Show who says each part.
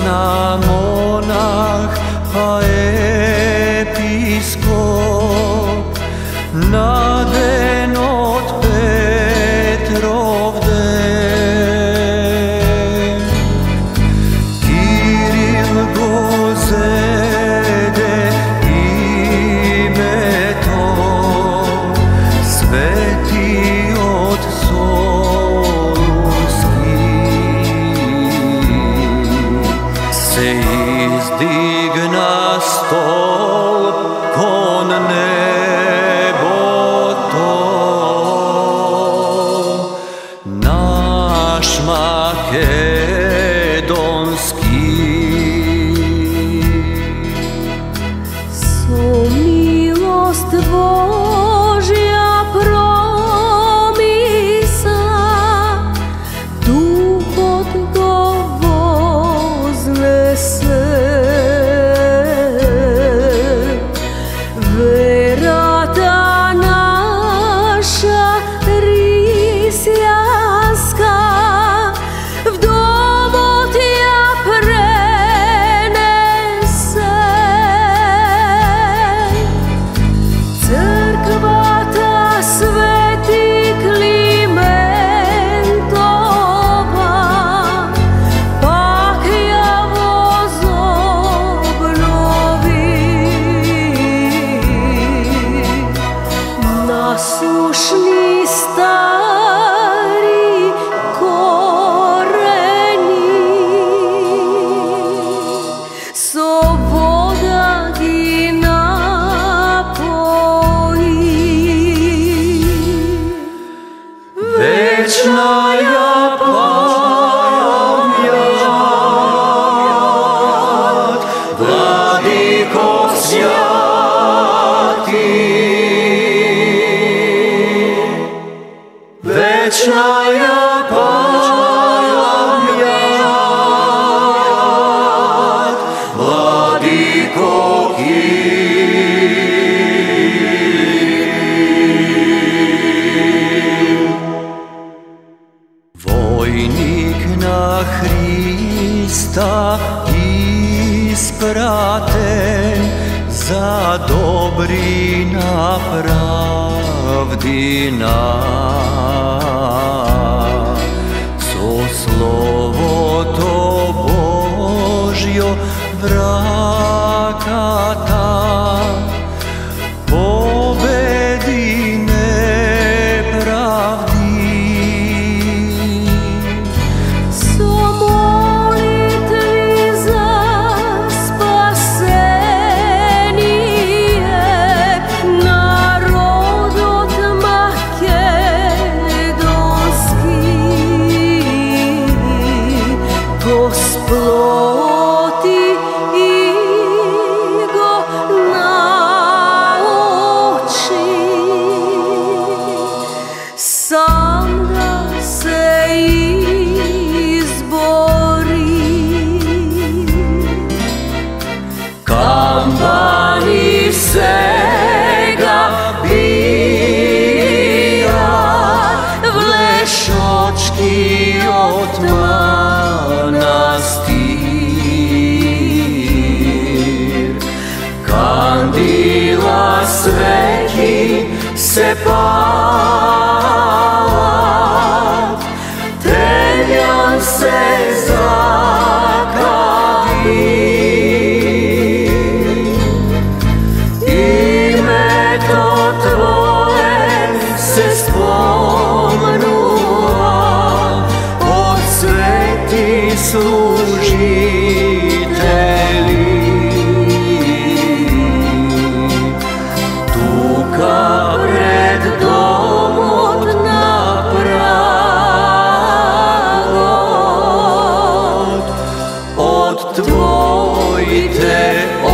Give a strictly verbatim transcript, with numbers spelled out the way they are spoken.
Speaker 1: Ana monah pa episkop, naden od Petrovden. Kiril Gozede ime to, sveti od se izdigna stolp kon nebo to, naš makedonski.
Speaker 2: So milost Božja promisa, duh od Verata naša hrišćanska v domot ja prenese. Crkva ta sveti Klimentova, pak ja nasušni stari koreni, so voda gi napoji.
Speaker 1: Večna ja pamjat, Vladiko svjati. Večna ja pamjat, Vladiko Kiril. Vojnik na Hrista ispraten, za dobri na pravdi nas. Co slovo to Božjo vrakata, pobedi nepravdi.
Speaker 2: So molitvi za spasenije narod od makedonski. Gospodi go nauči, sam da se izbori.
Speaker 1: Kampani sega bija, Vlešočki od manastir. Kandila sveki se palat, Teljan se zakadi. Ime to tvoje se spomnula od sveti služitelji. Tuka pred domot na pravot, od tvojite